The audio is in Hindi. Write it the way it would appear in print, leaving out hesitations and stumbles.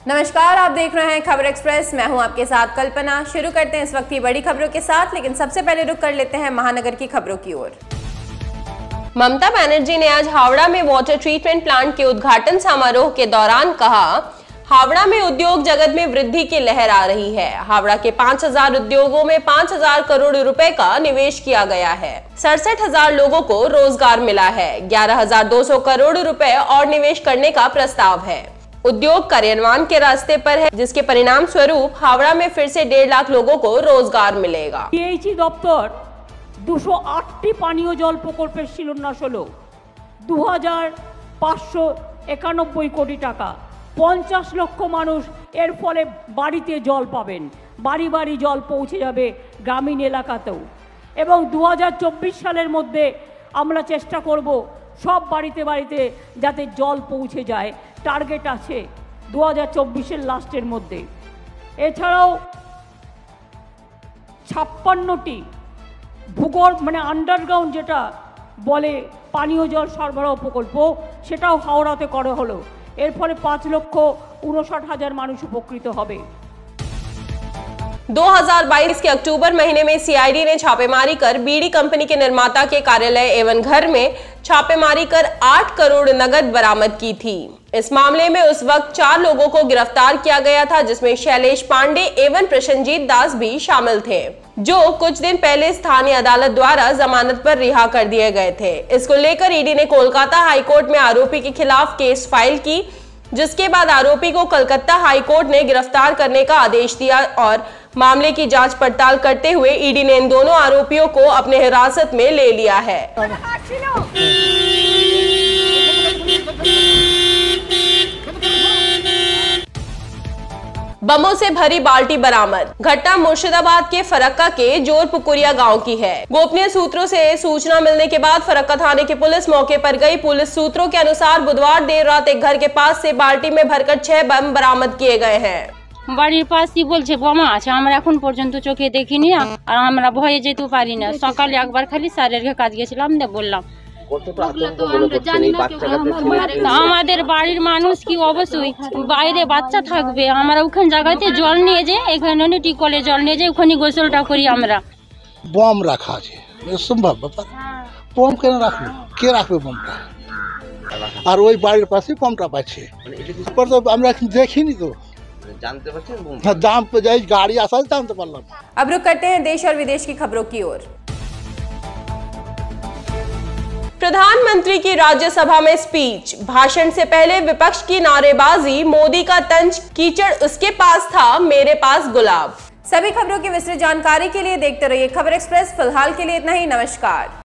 नमस्कार, आप देख रहे हैं खबर एक्सप्रेस। मैं हूं आपके साथ कल्पना। शुरू करते हैं इस वक्त की बड़ी खबरों के साथ, लेकिन सबसे पहले रुक कर लेते हैं महानगर की खबरों की ओर। ममता बनर्जी ने आज हावड़ा में वाटर ट्रीटमेंट प्लांट के उद्घाटन समारोह के दौरान कहा, हावड़ा में उद्योग जगत में वृद्धि की लहर आ रही है। हावड़ा के 5000 उद्योगों में 5000 करोड़ रुपए का निवेश किया गया है। 67,000 लोगों को रोजगार मिला है। 11,200 करोड़ रुपए और निवेश करने का प्रस्ताव है। उद्योग कार्यान्वयन के रास्ते पर है, जिसके परिणाम स्वरूप हावड़ा में फिर से 1.5 लाख लोगों को रोजगार मिलेगा। পিএইচই দপ্তর 208টি পানীয় জল প্রকল্পের শিলান্যাস হলো 2591 কোটি টাকা। 50 লক্ষ মানুষ এর ফলে বাড়িতে জল পাবেন, বাড়ি বাড়ি জল পৌঁছে যাবে গ্রামীণ এলাকাতেও। এবং 2024 সালের মধ্যে আমরা চেষ্টা করব সব বাড়িতে বাড়িতে যাতে জল পৌঁছে যায়। টার্গেট আছে 2024-এর লাস্টের মধ্যে। এছাড়াও 56টি ভূগর্ভ আন্ডারগ্রাউন্ড যেটা বলে পানীয় জল সরবরাহ প্রকল্প, সেটাও হাওড়াতে করা হলো। এর ফলে 5,59,000 মানুষ উপকৃত হবে। 2022 के अक्टूबर महीने में सीआईडी ने छापेमारी कर बीड़ी कंपनी के निर्माता के कार्यालय एवं घर में छापेमारी कर 8 करोड़ नगद बरामद की थी। इस मामले में उस वक्त 4 लोगों को गिरफ्तार किया गया था, जिसमें शैलेश पांडे एवं प्रसन्नजीत दास भी शामिल थे, जो कुछ दिन पहले स्थानीय अदालत द्वारा जमानत पर रिहा कर दिए गए थे। इसको लेकर ईडी ने कोलकाता हाईकोर्ट में आरोपी के खिलाफ केस फाइल की, जिसके बाद आरोपी को कलकत्ता हाईकोर्ट ने गिरफ्तार करने का आदेश दिया और मामले की जांच पड़ताल करते हुए ईडी ने इन दोनों आरोपियों को अपने हिरासत में ले लिया है। बमों से भरी बाल्टी बरामद। घटना मुर्शिदाबाद के फरक्का के जोरपुकुरिया गांव की है। गोपनीय सूत्रों से सूचना मिलने के बाद फरक्का थाने की पुलिस मौके पर गई। पुलिस सूत्रों के अनुसार बुधवार देर रात एक घर के पास से बाल्टी में भरकर 6 बम बरामद किए गए हैं। বাড়ির পাশেই বলছে বোমা আছে, আমরা এখন পর্যন্ত চোখে দেখিনি আর আমরা ভয়ে যেতে পারি না। সকালে একবার খালি স্যারের কাছে গেছিলাম, বললাম আমাদের বাড়ির মানুষ কি অবশ্যই বাইরে বাচ্চা থাকবে, আমরা ওখানে জায়গাতে জল নিয়ে যাই, এখানে টিকলে জল নিয়ে যাই, ওখানে গোসলটা করি আমরা। বম রাখা আছে সম্ভব ব্যাপার, বম কেন রাখবে, কে রাখবে বমটা? আর ওই বাড়ির পাশে বমটা পাচ্ছে, আমরা দেখিনি তো, जानते दाम पे जाए गाड़ी आसा जानते पारलाम। अब रुक करते हैं देश और विदेश की खबरों की ओर। प्रधानमंत्री की राज्यसभा में स्पीच। भाषण से पहले विपक्ष की नारेबाजी, मोदी का तंज, कीचड़ उसके पास था, मेरे पास गुलाब। सभी खबरों की विस्तृत जानकारी के लिए देखते रहिए खबर एक्सप्रेस। फिलहाल के लिए इतना ही। नमस्कार।